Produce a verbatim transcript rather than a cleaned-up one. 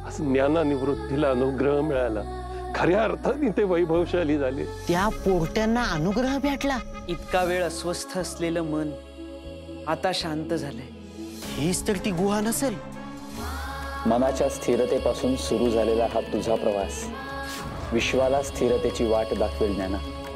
आज ज्ञानानिवृत्तीला अनुग्रह मिळाला, खऱ्या अर्थाने ते वैभवशाली झाले। त्या पोरट्यांना अनुग्रह भेटला। इतका वेळ अस्वस्थ असलेलं मन आता शांत झालंय। हीच तर ती गुहा नसेल। मनाच्या स्थिरतेपासून सुरू झालेला हा तुझा प्रवास विश्वाला स्थिरतेची वाट दाखवेल ज्ञाना।